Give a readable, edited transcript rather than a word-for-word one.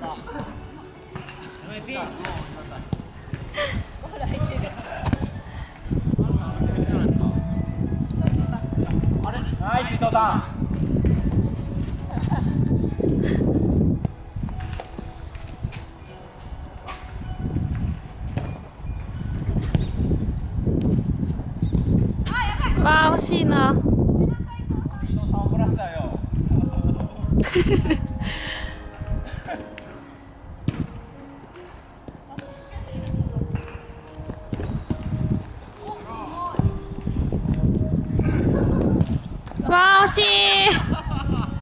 はい、伊藤さん。 わあ、惜しいな。 伊藤さん怒らしちゃうよ。